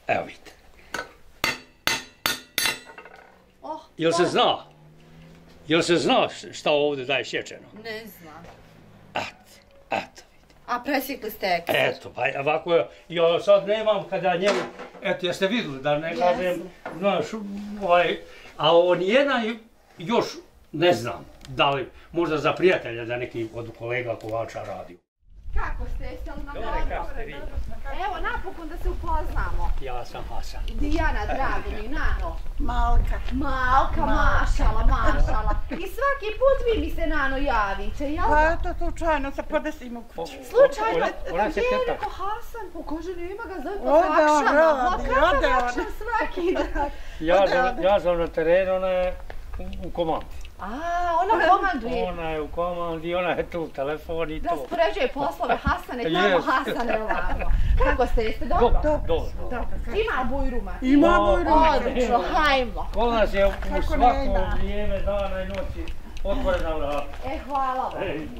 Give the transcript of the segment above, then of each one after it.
Evo vidite. Jel se zna? Jel se zna šta ovdje daje sječeno? Ne znam. Eto. A presjekli ste ekser? Eto, pa ovako, ja sad nemam kada njemu, eto, jeste vidjeli da ne kažem, znaš, a ovo nijedan još ne znam, da li možda za prijatelja da neki od kolega kovača radio. Kako ste, jeste li nam Dobre, kako ste vi? Evo, napokon da se upoznamo. Ja sam Hasan. Dijana, drago mi, Nano. Malka. Malka, mašala. I svaki put vi mi se, Nano, javite, jel Pa da? eto, slučajno se podesimo u kuću. Slučajno, Ona se gdje je teta. neko Hasan? Kaže, nema ga, zove po Ode on, Akšama. radi, Kakav ode on. Akšam svaki dan? Ja sam na terenu, ona je u komandi. A, ona komanduje. Ona je u komandi, ona je tu u telefon i to. Raspoređuje poslove Hasane, tamo Jest. Hasane ovamo. Kako ste, jeste dobro? Dobro. Ima bujruma? Ima bujruma. Odlično, hajmo. Kod nas je u Kako ne svako da? vrijeme, dana i noći otvorena vrata. Hvala vam.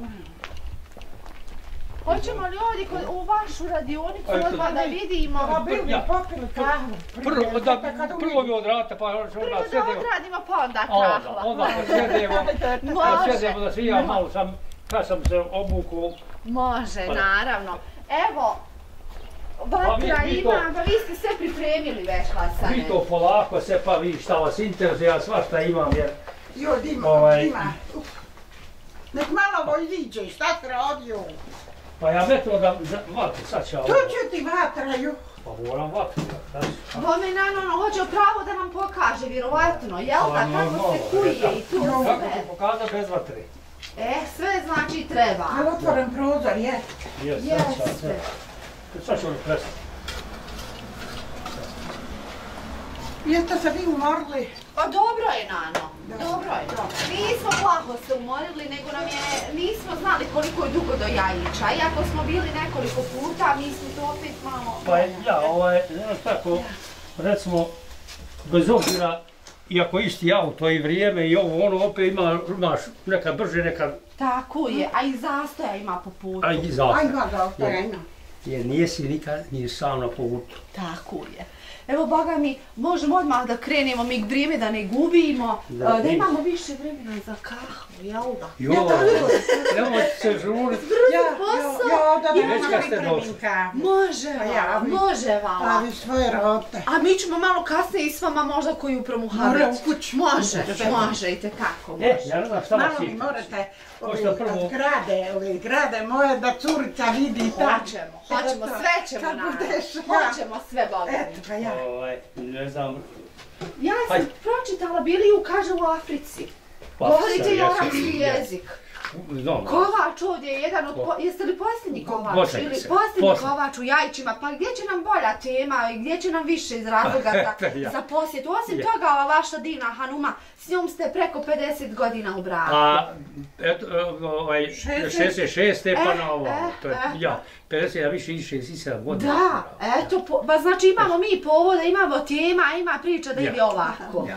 Hoćemo li ovdje u vašu radionicu odmah da vidimo? Pa bili popili kahvu. Prvo bi odrata, pa onda Prvo da sjedimo. odradimo, pa onda kahva. Onda sjedimo da svi ja malo sam, kad sam se obukao. Može, naravno. Evo, vatra vi to- ima, pa vi ste sve pripremili već, Hasane. Vi to polako se, pa vi šta vas interesuje, ja svašta imam jer... Jo, Dima, Dima. Nek malo ovo iziđe, šta se radio? Pa ja metro da vatru, sad ću ja To ovo. će ti vatraju. Pa moram vatru, Bome, Nano, hoće pravo da nam pokaže, vjerovatno, jel da? Kako se kuje i tu Kako sve. ću pokazati bez vatre? Sve znači treba. Ali otvoren prozor, je. Jeste. Sad ću ono prestati. Jeste se vi umorili? Pa dobro je, Nano. Dobro je. Nismo plaho se umorili, nego nismo znali koliko je dugo do Jajića. Iako smo bili nekoliko puta, mi smo to opet malo... Pa znaš tako, recimo, bez obzira, iako isti auto i vrijeme i ovo, ono opet imaš nekad brže, nekad... Tako je, a i zastoja ima po putu. A i zato. Ajma ga ostavljena. Jer nisi nikad ni sam na putu. Tako je. Evo, Boga mi, možemo odmah da krenemo, mi vrijeme da ne gubimo, da imamo više vremena za kahvu, jel da? Joj, nemoj se žuriti. Ja, da pripremim kahvu. Može vam. Stavi svoje rote. A mi ćemo malo kasnije i s vama možda koju promuhaviti. Mora u kuću. Može, i tekako može. Ja ne znam šta vas Malo mi ima. morate prvo- zgrade moje da curica vidi tako. Hoćemo, sve ćemo Kad naravno. budeš, Hoćemo sve, Boga mi. Eto, pa ja. Ne znam, Ja sam pročitala, bili kaže u Africi. pa Govorite i ja sam- arapski jezik. Znam, Kovač ovdje je jedan od... Jeste li posljednji kovač? Posljednji Ili sam, posljednji posljednji. kovač u Jajićima? Pa gdje će nam bolja tema i gdje će nam više iz razloga Ja. za posjet? Osim toga, ova vaša divna Hanuma, s njom ste preko 50 godina u braku. A, eto, 66. pa na ovo, to je, ja, 50, ja više i 67 godina. Da, eto, pa znači imamo mi povoda, imamo tema, ima priča da ide ovako.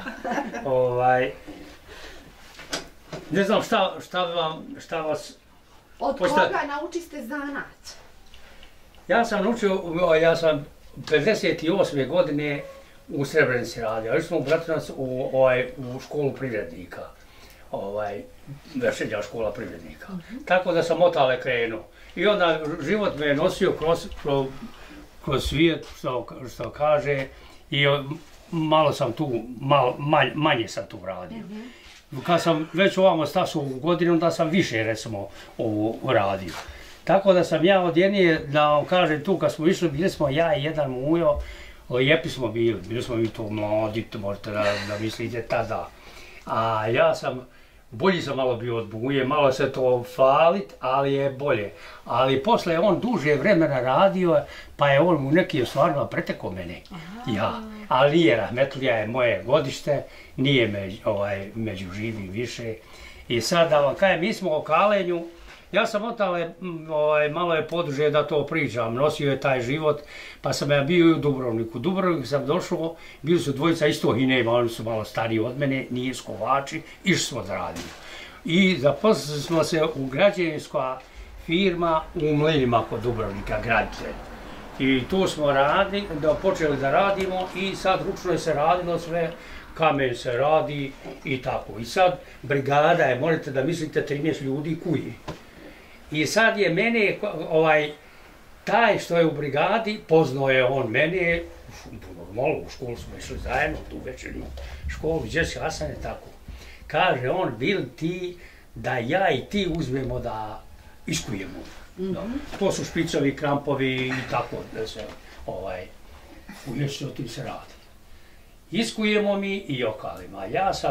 Ne znam šta vas... Od koga naučiste zanat? Ja sam naučio, ja sam 58. godine u Srebrenici radio. Išli smo u Bratunac u školu privrednika. Vešelja škola privrednika. Tako da sam otale krenuo. I onda život me je nosio kroz svijet, što kaže, i malo sam tu, manje sam tu radio. Kad sam već ovamo stasao u godinu, onda sam više, recimo, ovo radio. Tako da sam ja odjednije, da vam kažem, tu kad smo išli, bili smo ja i jedan mujo, lijepi smo bili smo mi to mladi, možete da mislite tada. A ja bolji sam malo bio od muje, malo se to falit, ali je bolje. Ali posle je on duže vremena radio, pa je on u nekim stvarima pretekao mene. Ja. Ali nije, rahmetlija je moje godište, nije među živim više. I sad da vam kajem, mi smo o kalenju, ja sam otale, malo je poduže da to pričam, nosio je taj život, pa sam ja bio i u Dubrovniku. U Dubrovniku sam došao, bili su dvojica isto hinema, oni su malo stariji od mene, nije skovači, išli smo da radimo. I zaposlili smo se u građevinska firma u Mlinima kod Dubrovnika, graditelj. I tu smo počeli da radimo i sad ručno je se radilo sve, kamen se radi i tako. I sad brigada je, možete da mislite, 13 ljudi kuje. I sad je mene, taj što je u brigadi, poznao je on mene, normalno u školu smo išli zajedno, tu večernju školu, gdje si Hasan je tako. Kaže on, bil ti da ja i ti uzmemo da iskujemo. To su špicovi, krampovi i tako da se u nešto o tim se radi. Iskujemo mi i okalimo.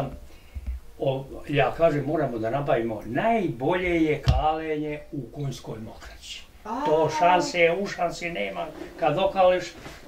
Ja kažem, moramo da nabavimo, najbolje je kalenje u konjskoj mokraći. To u šanse nema kad okališ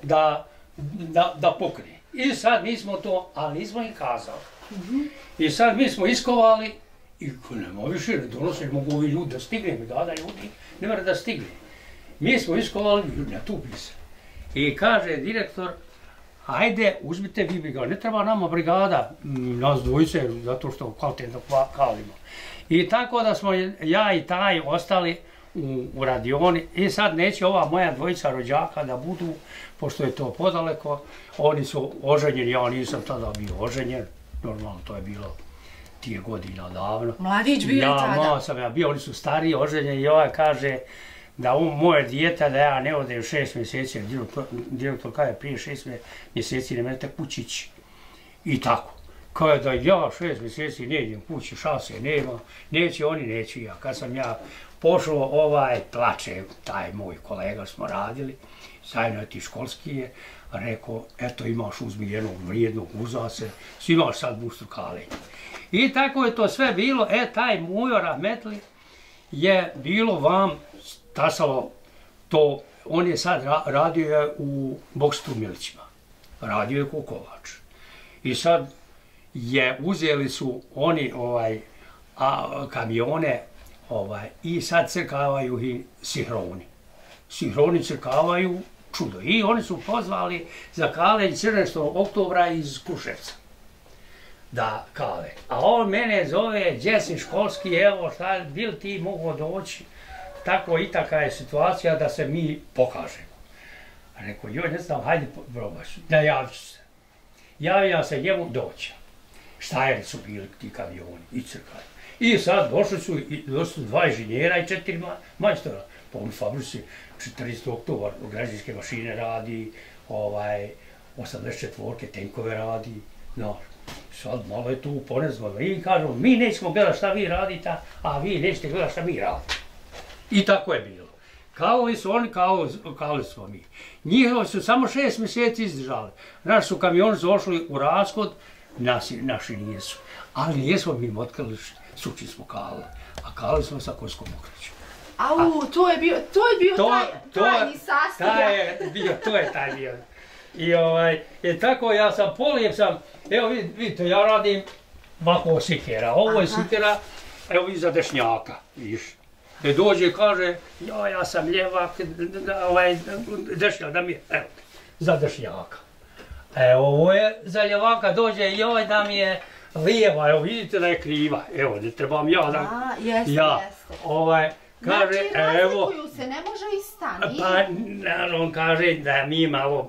da pokne. I sad mi smo to, ali nismo im kazali. I sad mi smo iskovali i nema više, ne donose, ne mogu ovi ljudi da stigne, brigada ljudi, ne mora da stigne. Mi smo iskovali, ne tupi se. I kaže direktor, ajde, uzmite vi brigadu, ne treba nama brigada, nas dvojice, zato što kvalitetno kalimo. I tako da smo ja i taj ostali u radioni i sad neće ova moja dvojica rođaka da budu, pošto je to podaleko, oni su oženjeni, ja nisam tada bio oženjen, normalno to je bilo tih godina davno. Mladić bio tada? Ja sam bio, oni su stariji, oženjeni i ovaj kaže da moje dijete, da ja ne odem 6 mjeseci, direktor kaže prije 6 mjeseci ne mete kućići i tako. Kao da ja 6 mjeseci ne idem kući, šanse nema, neće oni, neće ja. Kad sam ja pošao, plače, taj moj kolega smo radili, zajedno ti školski je, rekao, eto imaš uzmi jednog vrijednog, uza se, imaš sad bustru kalenje. I tako je to sve bilo, taj moj rahmetli je bilo vam stasalo to, on je sad radio u Bokstu Milićima, radio je Kukovač. I sad uzeli su oni kamione i sad crkavaju i Sihroni. Sihroni crkavaju čudo. I oni su pozvali za kalenj 14. oktobra iz Kruševca da kale. A on mene zove, gdje si školski, evo šta, bil ti mogu doći, tako i taka je situacija da se mi pokažemo. Rekao, joj, ne znam, hajde probaš, najavit ću se. Javio se njemu doći. Štajeri su bili ti kamioni i crkali. I sad došli su 2 inženjera i 4 majstora. Po ovoj fabrici 14. oktobar građevinske mašine radi, 84-ke tenkove radi. Sad malo je tu ponezno. I kažemo, mi nećemo gledati šta vi radite, a vi nećete gledati šta mi radite. I tako je bilo. Kao su oni, kao smo mi. Njihovi su samo 6 mjeseci izdržali. Naši su kamioni došli u raskod, naši nijesu. Ali nijesmo mi otkrili, suči smo kalili. A kalili smo sa konjskom mokraćom. Au, to je bio tajni sastav. To je taj bio. I tako ja sam polijem sam, evo vidite, ja radim ovako sikera. Ovo je sikera, evo iza dešnjaka, vidiš. I dođe i kaže, ja sam ljevak, dešnjak da mi je, evo, za dešnjaka. Ovo je za ljevaka, dođe i ovaj da mi je lijeva, evo vidite da je kriva, evo ne trebam ja da... Jeste. Kaže, evo... Znači razlikuju se, ne može ista, nije? Pa, on kaže da mi malo,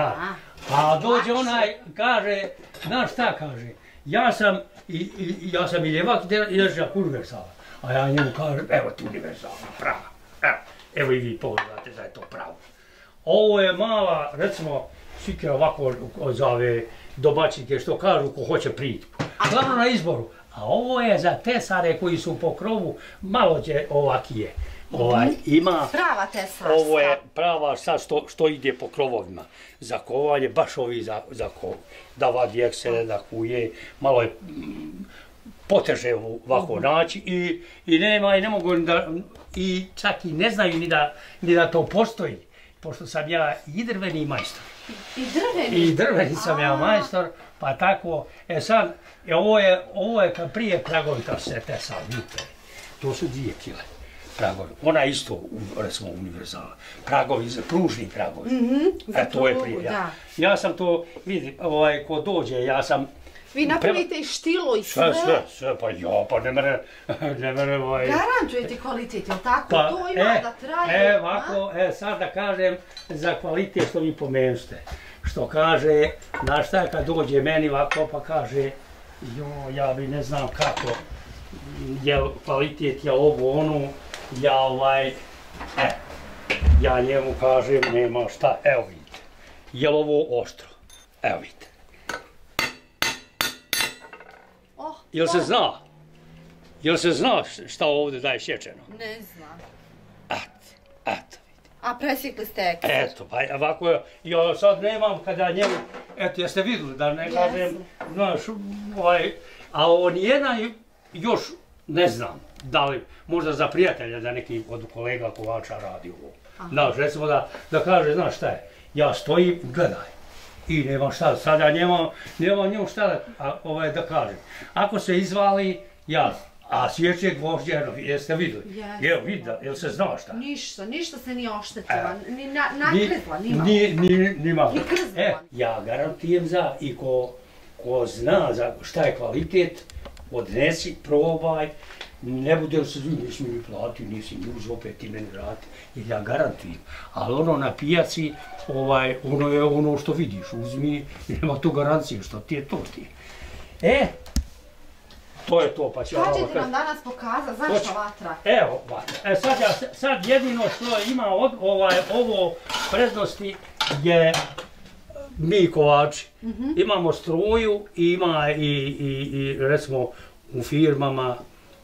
a dođe onaj, kaže, znaš šta kaže, ja sam i ljevak i dešnjak univerzala. A ja njemu kažem, evo ti univerzalna, prava, evo i vi pogledate da je to pravo. Ovo je mala, recimo, sikera ovako zove domaćinke što kažu ko hoće priti. Glavno na izboru. A ovo je za tesare koji su po krovu, malo će ovakije. Ima... Prava tesarska. Ovo je prava sad što ide po krovovima. Za kovanje, baš ovi za kov. Da vadi eksele, da kuje, malo je... poteže ovako naći i nema i ne mogu da, i čak i ne znaju ni da to postoji, pošto sam ja i drveni majstor. I drveni sam ja majstor, pa tako, sad, ovo je kad prije pragovita se tesala, vidite, to su 2 kile pragovi, ona je isto, recimo, univerzala, pragovi, pružni pragovi, to je prije. Ja sam to, vidi, ko dođe, ja sam Vi napravite i štilo i sve. Sve, pa ja, pa ne mere Garantujete kvalitet, jel tako? To ima da traje. Ovako, sad da kažem za kvalitet što mi pomenuste. Što kaže, znaš šta, kad dođe meni ovako pa kaže, ja bi ne znam kako, jel kvalitet, jel ovo ono, ja njemu kažem, nema šta, evo vidite, jel ovo oštro, evo vidite. Jel se zna šta ovdje daje sječeno? Ne znam. Eto. A presjekli ste ekser. Eto, pa ovako, ja sad nemam kada njemu, eto, jeste vidjeli da ne kažem, znaš, a ovo nijedan još ne znam, da li, možda za prijatelja da neki od kolega kovača radi ovo. Znaš, recimo da kaže, znaš šta je, ja stojim, gledaj, i nemam šta, sad ja nemam njemu šta da kažem. Ako se izvali, a sjeće gvožđe, jeste vidjeli? Evo, jel se zna šta? Ništa se nije oštetila, ni nakrizla, ni malo. Ni krzla. Ja garantujem i ko zna šta je kvalitet, odnesi, probaj, ne bude li se zvi, nisi mi platio, nisi mi uz opet ti meni vrati, jer ja garantujem. Ali ono na pijaci, ono je ono što vidiš, uzmi, nema tu garanciju, što ti je to ti. To je to, pa će... Šta ćete nam danas pokazati? Zašto vatra? Evo vatra. Sad jedino što ima ovo prednosti je mi kovači. Imamo struju, ima i recimo u firmama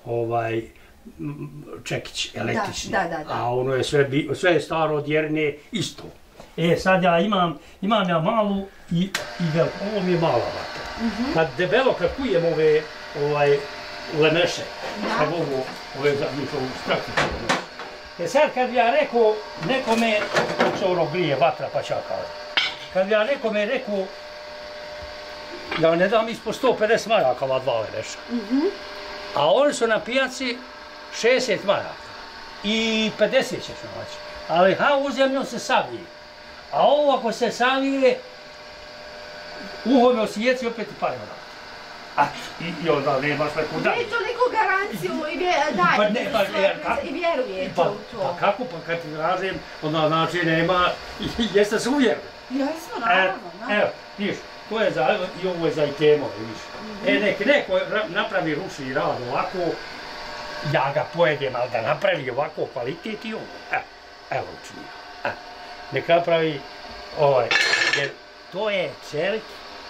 čekić električni. A ono je sve je staro od Jerne isto. Sad ja imam ja malu i veliku. Ovo mi je mala vatra. Kad debelo, kad kujem ove lemeše, kad mogu ove njihovu strakticu. Sad kad bi ja rekao nekome, kako se ono grije vatra pa ću ja kažem, kad bi ja nekome rekao, ja ne dam ispod 150 maraka ova dva lemeša, a oni su na pijaci 60 maraka i 50 ćeš naći, ali u zemlju se savije, a ovo ako se savije, uhome osijeci opet i pare vrati. I onda nemaš neku dalje. Vi toliko garanciju dajete i vjerujete u to. Pa kako, pa kad ti kažem, onda znači nema, jeste se uvjerili. Jesmo, naravno. Evo, vidiš, to je za, i ovo je za itemove, vidiš. Nek neko napravi ručni rad ovako, ja ga pojedem, ali da napravi ovako kvalitet i ovo. Evo ručni rad. Nek napravi jer to je čelik,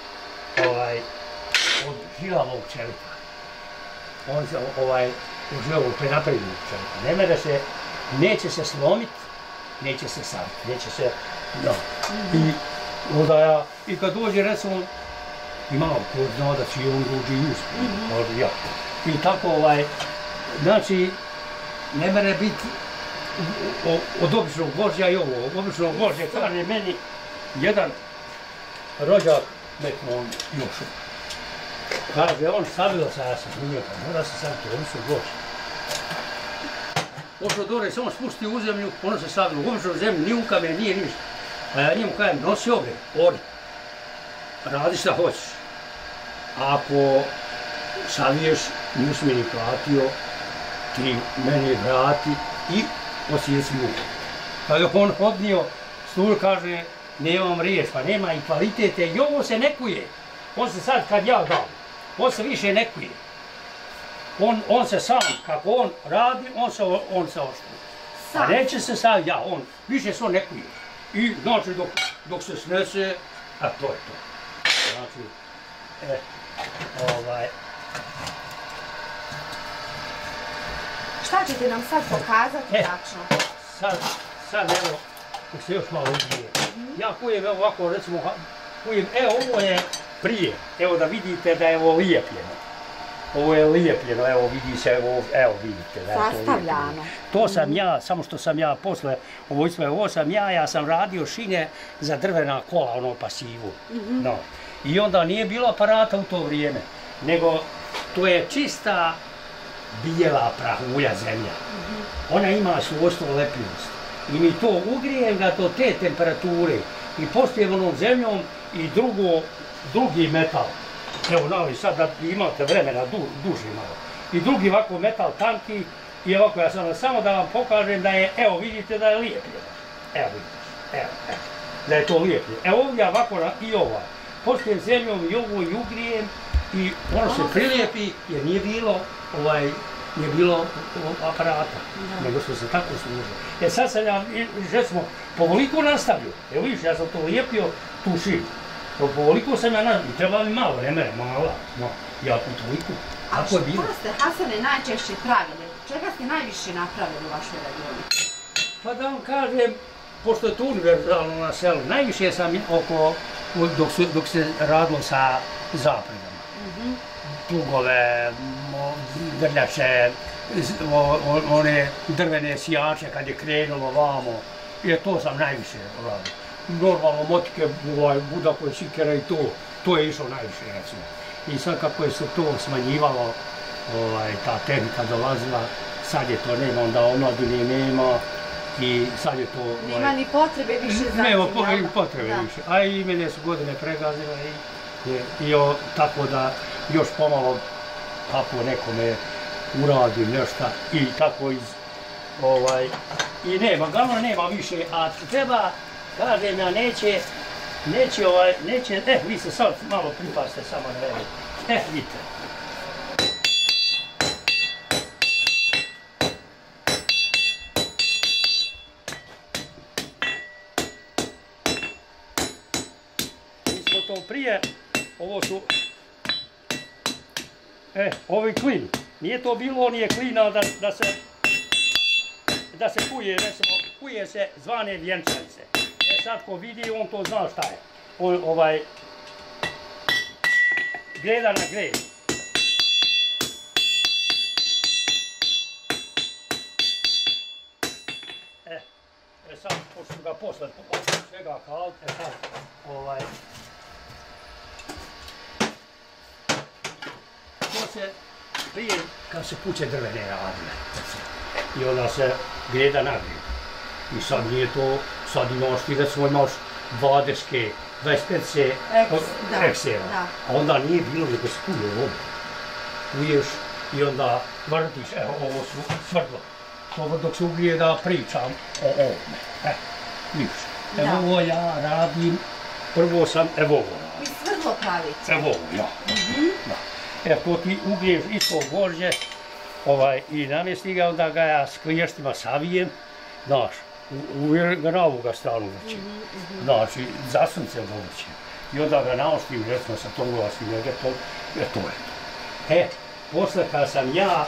od žilavog čelika. On se od žilavog prenapravljenog čelika. Ne mere se, neće se slomit, neće se savit, neće se, I onda ja, i kad dođe recimo, imao ko znao da će on dođe i uspije, možda ja. I tako znači, ne mere biti od običnog gvožđa i ovo, od običnog gvožđa, kaže meni jedan rođak, neko on još. Kaže, on stavio se, ja sam nije, pa mora se staviti, oni su gvožđe. Pošao dole, samo spusti u zemlju, ono se stavilo u običnu zemlju, ni u kamen, nije ništa. A ja njemu kažem, nosi ove, ori, radi šta hoćeš. Ako saviješ, nisi mi ni platio, ti meni vrati i osijeci mu. Kada on odnio, Stur kaže, nemam riječ, pa nema i kvalitete i ovo se ne kuje. On se sad, kad ja dam, on se više ne kuje. On se sam, kako on radi, on se oštri. A neće se sad on više se on ne kuje. I znači dok se snese, a to je to. Znači, Šta ćete nam sad pokazati tačno? Sad evo, dok se još malo udije. Ja kujem ovako, recimo, ovo je prije, evo da vidite da je ovo lijepljeno. Ovo je lijepljeno, evo vidi se, evo vidite da je to lijepljeno. Sastavljano. To sam ja, samo što sam ja posle ovo sam ja sam radio šine za drvena kola, ono pasivu. I onda nije bilo aparata u to vrijeme, nego to je čista bijela prahulja zemlja. Ona ima svojstvo lepljivosti. I mi to ugrijem ga do te temperature i postijem onom zemljom i drugi metal. Evo Novi Sad, da imate vremena duže malo. I drugi ovako metal tanki i ovako ja sam samo da vam pokažem da je, evo vidite da je lijepljivo. Evo vidite, evo. Da je to lijepljivo. Evo ovdje ovako i ovaj. Poslije zemljom i ovo i ugrijem i ono se prilijepi jer nije bilo aparata, nego smo se tako služili. Sad sam ja, recimo, povoliko nastavio. Evo vidiš, ja sam to lijepio tu širu. Povoliko sam ja nastavio, treba mi malo, ne mene, mala, no, ja tu toliko. A što ste, Hasane, najčešće pravili? Čega ste najviše napravili u vašoj radionici? Pa da vam kažem, pošto je to univerzalno na selu, najviše sam dok se radilo sa zapregama. Plugove, grljače, one drvene sijače kad je krenulo vamo, jer to sam najviše radio. Normalno motike, budakove šikera i to je išlo najviše recimo. I sad kako je se to smanjivalo, ta tehnika dolazila, sad je to nema, onda omladine nema i sad je to... Nema ni potrebe više za tim, nema potrebe više, a i mene su godine pregazile i tako da još pomalo tako nekome uradim nešto i tako i nema, glavno nema više, a treba, kažem ja, neće, vi se sad malo pripaste samo na vreme, vidite. Mi smo to prije, ovo su, ovi klin, nije to bilo, on je klina da se kuje, recimo, kuje se zvane vjenčanice. Sad ko vidi, on to zna šta je. Greda na gred. Sad, pošto ga posle svega kalit, sad, to se prije, kad se kuće drvene radile, i onda se greda na gred. I sad nije to, sad imaš ti recimo imaš 20, 25 eksera, a onda nije bilo nego se kuje vodu. Kuješ i onda vrtiš, evo ovo su svrdlo. To dok se ugrije da pričam o ovome. Vidiš, evo ovo ja radim, prvo sam evo ovo radim. I svrdlo pravite? Evo ovo, ja. To ti ugriješ isto gvožđe i namjesti ga, onda ga ja s kliještima savijem, znaš. Na ovoga stranu vrćem, znači za suncem ga vrćem. I onda ga naoštrim, recimo sa tom glasnim vegetom, to je to. Posle kad sam ja,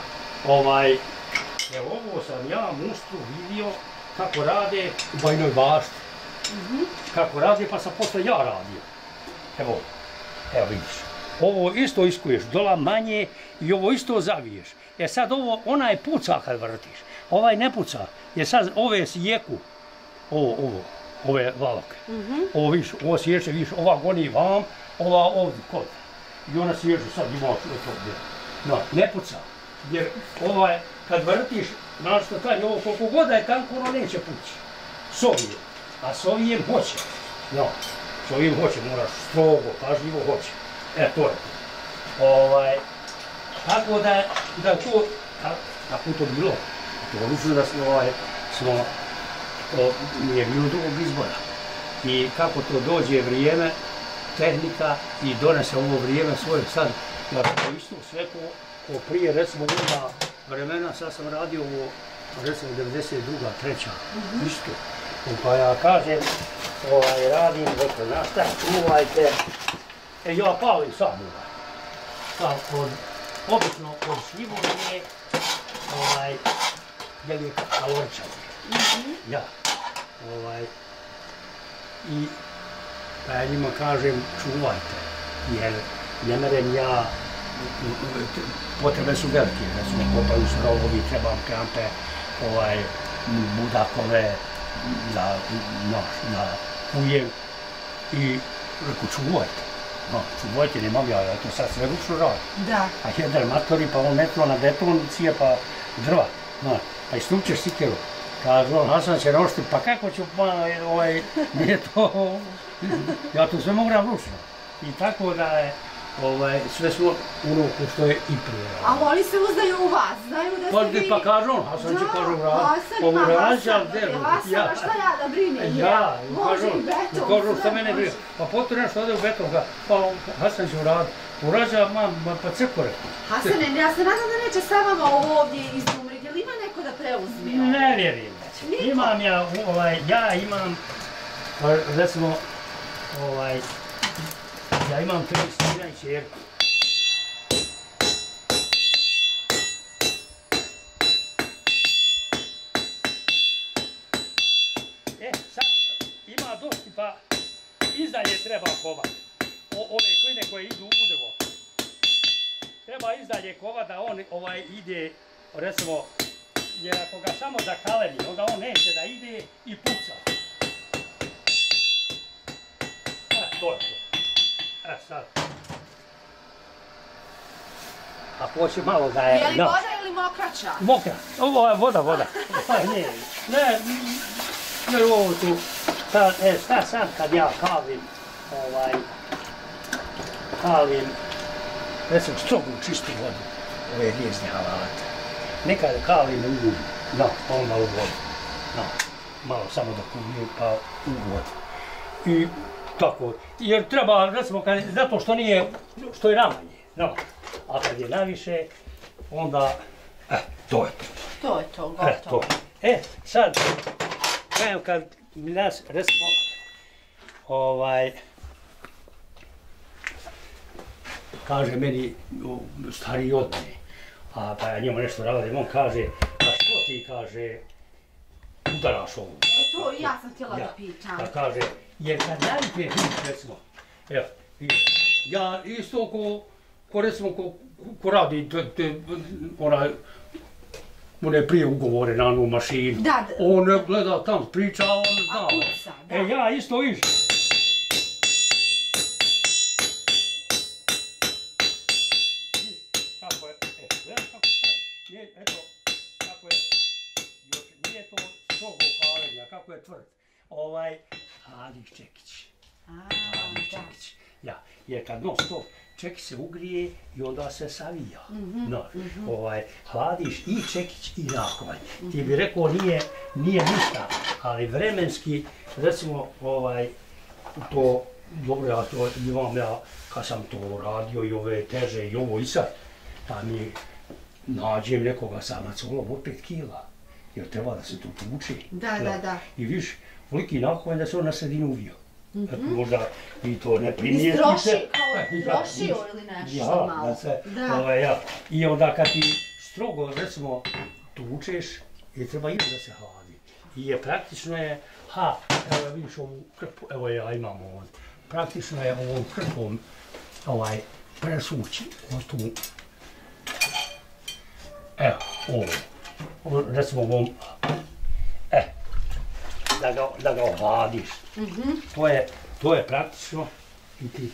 ovo sam ja muštru vidio kako rade u Bajnoj Bašti. Kako rade, pa sam posle ja radio. Evo vidiš. Ovo isto iskuješ, dola manje i ovo isto zaviješ. Sad ovo, onaj puca kad vrtiš. Ovaj ne puca, jer sad ove sjeku, ove valovke. Ovo viš, ovo sječe, viš, ova goni vam, ova ovdje kod. I ona sječe, sad ima to gdje. No, ne puca, jer ovaj, kad vrtiš, znaš što taj, ovo koliko god je tanko, ono neće pući. Sovijem, a sovijem hoće. No, sovijem hoće, moraš strogo, pažljivo hoće. To je to. Tako da to, kako to bilo? To ručno da nije bilo drugog izbora. I kako to dođe vrijeme, tehnika i donese ovo vrijeme svoje sad. Ja to isto sve ko prije, recimo druga vremena, sad sam radio ovo, recimo 92. 3. isto. Pa ja kažem, radim, dakle, nastav, čuvajte. Ja palim sam obično od šljivornije, jer je kaloričan. Ja. I pa ja njima kažem čuvajte, jer ne merem ja, potrebe su velike, recimo kopaju su rovovi, trebam krampe, budakove, na kujem i reku čuvajte. Čuvajte, nemam ja to sad sve ručno radim. A jedan matori pa on metno na beton, cijepa drva, pa istupčeš sikeru. Kaže on, Hasan će rošti, pa kako ću, nije to, ja to sve mogu ručno. I tako da je, sve smo ono ko što je i prije. A oni se uzdaju u vas, znaju da ste vi... Pa kaže on, Hasan će kaže u radu. Hasan ima Hasana, šta ja da brinem? Ja, može i beton. Kaže on, šta mene brine? Pa potom nešto ode u beton, pa Hasan će u radu. Urađa, pa crkore. Hasane, ja se nadam da neće sa vama ovdje izumriti, ili ima neko da preuzme? Ne vjerujem. Imam ja imam, recimo, ja imam 31 čerku. Sad ima dosti, pa izdalje treba kovat. Ove kline koje idu u drvo. Treba izdalje kovat da on ide, recimo, jer ako ga samo zakalemi, onda on neće da ide i puca. To je to. Sad. Ako hoće malo da je... Je li voda ili mokraća? Mokra. Ovo je voda. Ne, ovo tu. Sad kad ja kalim, recimo strogu čistu vodu, ove rijezne alate. Nekad kalim u vodu, onda u vodu. Malo samo da kumijem, pa u vodu. I tako, jer treba, recimo, zato što je ramanje, a kad je naviše, onda, to je to. To je to, gotovo. Sad, kad nas, recimo, kaže meni stariji od mene, pa ja njemu nešto radim, on kaže, a što ti, kaže, udaraš ovu? To i ja sam htjela da pitam. Pa kaže, jer kad navikne hit, recimo, evo, ja isto ko recimo, ko radi one prije ugovore na onu mašinu, on gleda tam, priča, on zna. Ja isto viš. Kako je, gledaj kako sad, eto, kako je, još nije to strogo kalenja, kako je tvrd. Hladniš čekić. Hladniš čekić. Ja, jer kad non stop čekić se ugrije i onda se savija. Hladiš i čekić i nakovanj. Ti bi rekao nije ništa, ali vremenski, recimo, to, dobro, ja to imam ja, kad sam to radio i ove teže i ovo i sad, pa mi nađem nekoga samac, opet kila, jer treba da se to tuče. Da. I viš, veliki nakovanj da se on na sredinu uvio. Možda i to ne primijeti. Istrošio ili nešto malo. I onda kad ti strogo, recimo, tučeš, je treba i da se hladi. I praktično je, evo vidiš ovu krpu, evo ja imam ovdje, praktično je ovom krpom presući, tu, evo, ovo, recimo ovom, da ga ohladiš. To je praktično i ti,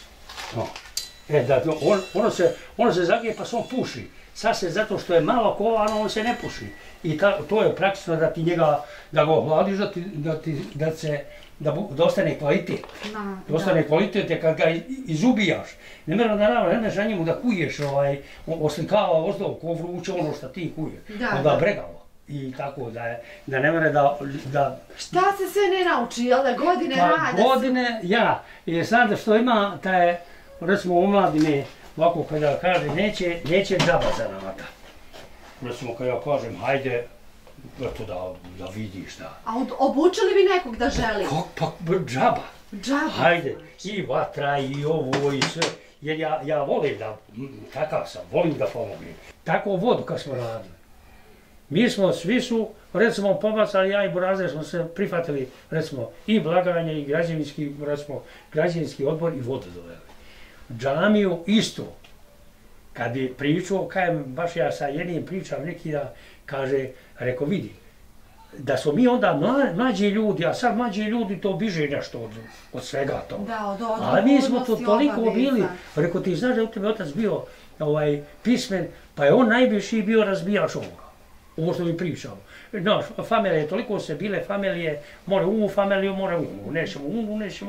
ono se zagrije pa se on puši. Sad se zato što je malo kovano, on se ne puši. I to je praktično da ti njega, da ga ohladiš, da ostane kvalitet. Da ostane kvalitet je kad ga izubijaš. Ne mreš na njemu da kuješ, oslikava ozdovo, ko vruće ono što ti kuješ. Onda bregalo. I tako da ne mre da... Šta se sve ne nauči, jel da godine rada? Pa godine, jer sad što ima, taj, recimo omladine, ovako kada kaže, neće džaba za namaka. Recimo kada ja kažem, hajde, eto da vidiš da... A obučili bi nekog da želi? Pa džaba. Džaba? Hajde, i vatra, i ovo, i sve. Jer ja volim da, takav sam, volim da pomognem. Tako vodu kad smo radili. Mi smo, svi su, recimo, pomacali, ja i Burazer smo se prihvatili, recimo, i blaganje, i građevinski odbor i vodu doveli. Džamiju isto. Kad bi pričao, baš ja sa jednim pričam neki da kaže, reko vidi, da smo mi onda mlađi ljudi, a sad mlađi ljudi to biže nešto od svega toga. Ali mi smo to toliko bili, reko ti znaš da je u tebe otac bio pismen, pa je on najviši bio razbijač ovoga. Ovo što mi pričamo. Znaš, familije, toliko se bile familije, more ovu familiju, more ovu, nećemo ovu, nećemo ovu.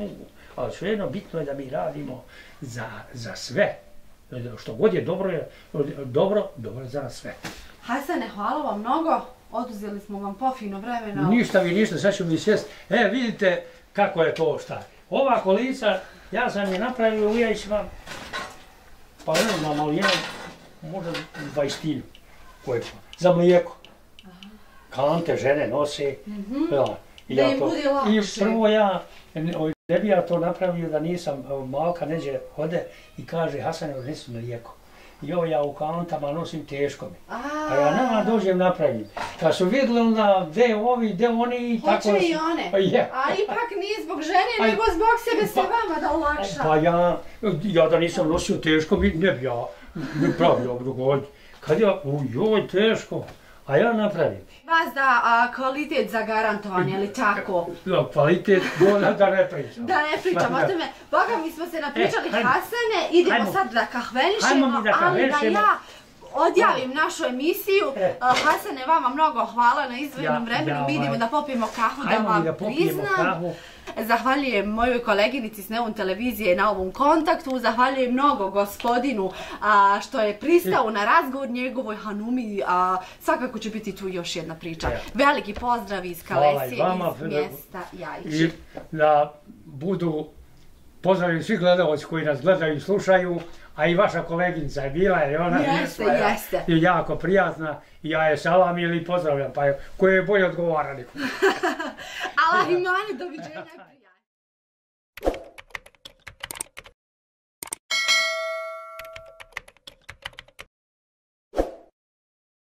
ali svejedno bitno je da mi radimo za sve. Što god je dobro je za nas sve. Hasane, hvala vam mnogo. Oduzeli smo vam pofino vremena. Ništa vi ništa, sad ću mi sjest. Vidite kako je to šta. Ova kolica, ja sam je napravio u Jajićima, pa ne znam, ali jedan, možda 20 za mlijeko. Kante žene nose. Da im bude lakše. I prvo ja, ne bi ja to napravio da nisam, malka neđe ode i kaže Hasane, odnesi mlijeko. Ja u kantama nosim teško mi. A ja nama dođem napravim. Kad su vidjeli onda gdje ovi, gdje oni i tako... Hoće i one. A ipak nije zbog žene, nego zbog sebe se vama da olakša. Pa ja da nisam nosio teško mi, ne bi ja pravio drugod. Kad joj teško, a ja napravim. Vas da kvalitet zagarantovan, je li tako? Kvalitet, da ne pričam. Da ne pričam, o tome. Boga, mi smo se napričali Hasane, idemo sad da kahvenišemo, ali da ja odjavim našu emisiju. Hasane, vama mnogo hvala na izdvojenom vremenu, vidimo da popijemo kahvu, da vam priznam. Zahvaljujem mojoj koleginici s Neon televizije na ovom kontaktu, zahvaljujem mnogo gospodinu što je pristao na razgovor, njegovoj hanumi, svakako će biti tu još jedna priča. Veliki pozdrav iz Kalesije, iz mjesta Jajići. I da budu pozdravljeni svi gledalci koji nas gledaju i slušaju, a i vaša koleginica je bila, jer ona je jako prijatna i ja je salam ili pozdravljam, pa koje je bolje odgovara nikom. Allah imane, doviđenja.